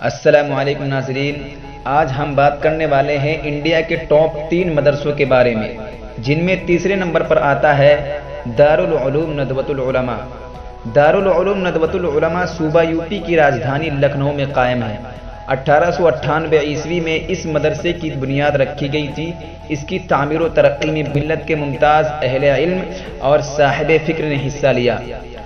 السلام علیکم ناظرین، آج ہم بات کرنے والے ہیں انڈیا کے ٹاپ 3 مدرسوں کے بارے میں، جن میں تیسرے نمبر پر آتا ہے دارالعلوم ندوۃ العلماء۔ دارالعلوم ندوۃ العلماء صوبہ یوپی کی راجدھانی لکھنؤ میں قائم ہے۔ 1898 عیسوی میں اس مدرسے کی بنیاد رکھی گئی تھی۔ اس کی تعمیر و ترقی میں ملت کے ممتاز اہل علم اور صاحب فکر نے حصہ لیا،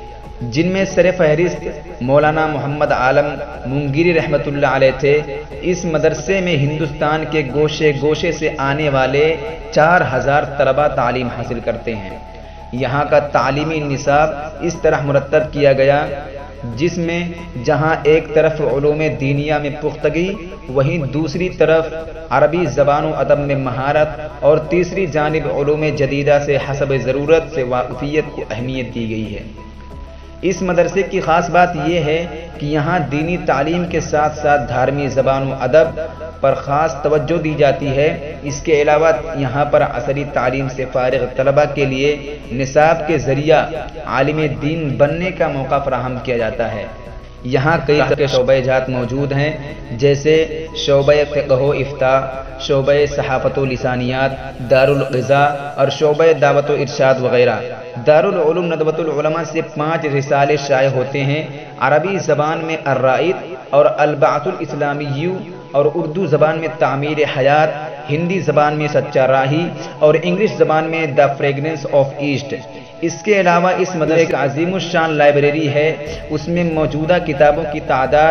جن میں سر فہرست مولانا محمد عالم منگیری رحمۃ اللہ علیہ تھے۔ اس مدرسے میں ہندوستان کے گوشے گوشے سے آنے والے 4000 طلبہ تعلیم حاصل کرتے ہیں۔ یہاں کا تعلیمی نصاب اس طرح مرتب کیا گیا، جس میں جہاں ایک طرف علوم دینیہ میں پختگی، وہیں دوسری طرف عربی زبان و ادب میں مہارت، اور تیسری جانب علوم جدیدہ سے حسب ضرورت سے واقفیت کو اہمیت دی گئی ہے۔ اس مدرسے کی خاص بات یہ ہے کہ یہاں دینی تعلیم کے ساتھ ساتھ دھارمی زبان و ادب پر خاص توجہ دی جاتی ہے۔ اس کے علاوہ یہاں پر عصری تعلیم سے فارغ طلبہ کے لیے نصاب کے ذریعہ عالم دین بننے کا موقع فراہم کیا جاتا ہے۔ یہاں کئی طرح کے شعبہ جات موجود ہیں، جیسے شعبہ فقہ و افتاء، شعبہ صحافت و لسانیات، دارالغذاء اور شعبہ دعوت و ارشاد وغیرہ۔ دارالعلوم ندوۃ العلماء سے 5 رسالے شائع ہوتے ہیں، عربی زبان میں الرائد اور البعث الاسلامی، اور اردو زبان میں تعمیر حیات، ہندی زبان میں سچا راہی، اور انگلش زبان میں دا فریگرنس آف ایسٹ۔ اس کے علاوہ اس مدرسے ایک عظیم الشان لائبریری ہے۔ اس میں موجودہ کتابوں کی تعداد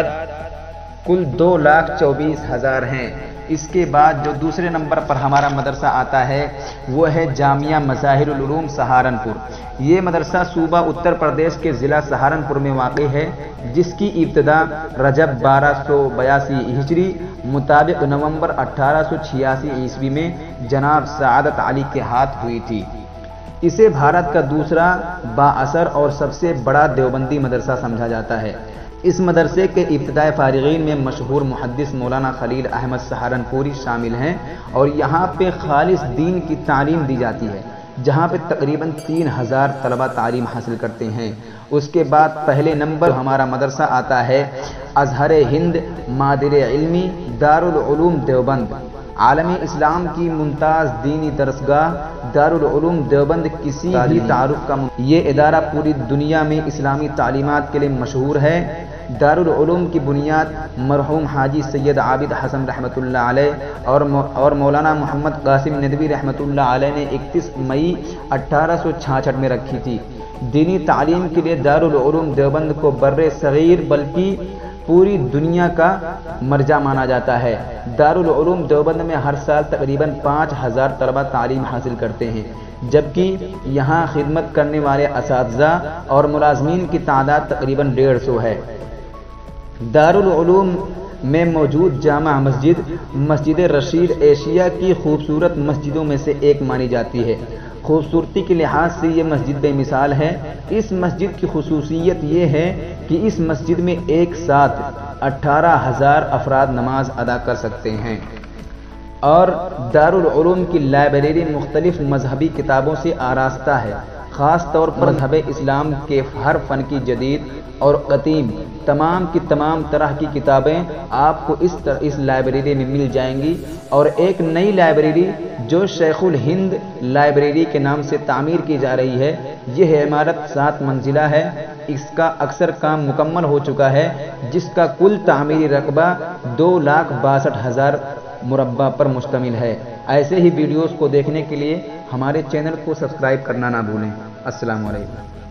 کل 2,24,000 ہیں۔ اس کے بعد جو دوسرے نمبر پر ہمارا مدرسہ آتا ہے وہ ہے جامعہ مظاہر العلوم سہارنپور۔ یہ مدرسہ صوبہ اتر پردیش کے ضلع سہارنپور میں واقع ہے، جس کی ابتدا رجب 1282 ہجری مطابق نومبر 1886 عیسوی میں جناب سعادت علی کے ہاتھ ہوئی تھی۔ اسے بھارت کا دوسرا بااثر اور سب سے بڑا دیوبندی مدرسہ سمجھا جاتا ہے۔ اس مدرسے کے ابتدائی فارغین میں مشہور محدث مولانا خلیل احمد سہارنپوری شامل ہیں، اور یہاں پہ خالص دین کی تعلیم دی جاتی ہے، جہاں پہ تقریباً 3000 طلبہ تعلیم حاصل کرتے ہیں۔ اس کے بعد پہلے نمبر ہمارا مدرسہ آتا ہے ازہر ہند مادر علمی دارالعلوم دیوبند۔ عالم اسلام کی ممتاز دینی درسگاہ دارالعلوم دیوبند کسی بھی تعارف کا یہ ادارہ پوری دنیا میں اسلامی تعلیمات کے لیے مشہور ہے۔ دارالعلوم کی بنیاد مرحوم حاجی سید عابد حسن رحمۃ اللہ علیہ اور مولانا محمد قاسم ندوی رحمۃ اللہ علیہ نے 31 مئی 1866 میں رکھی تھی۔ دینی تعلیم کے لیے دارالعلوم دیوبند کو بر صغیر بلکہ پوری دنیا کا مرجع مانا جاتا ہے۔ دارالعلوم دیوبند میں ہر سال تقریباً 5000 طلبہ تعلیم حاصل کرتے ہیں، جبکہ یہاں خدمت کرنے والے اساتذہ اور ملازمین کی تعداد تقریباً 150 ہے۔ دارالعلوم میں موجود جامع مسجد مسجد رشید ایشیا کی خوبصورت مسجدوں میں سے ایک مانی جاتی ہے۔ خوبصورتی کے لحاظ سے یہ مسجد بے مثال ہے۔ اس مسجد کی خصوصیت یہ ہے کہ اس مسجد میں ایک ساتھ 18000 افراد نماز ادا کر سکتے ہیں، اور دارالعلوم کی لائبریری مختلف مذہبی کتابوں سے آراستہ ہے۔ خاص طور پر مذہب اسلام کے ہر فن کی جدید اور قدیم تمام کی تمام طرح کی کتابیں آپ کو اس لائبریری میں مل جائیں گی، اور ایک نئی لائبریری جو شیخ الہند لائبریری کے نام سے تعمیر کی جا رہی ہے۔ یہ عمارت 7 منزلہ ہے۔ اس کا اکثر کام مکمل ہو چکا ہے، جس کا کل تعمیری رقبہ 2,62,000 مربع پر مشتمل ہے۔ ایسے ہی ویڈیوز کو دیکھنے کے لیے ہمارے چینل کو سبسکرائب کرنا نہ بھولیں۔ السلام علیکم۔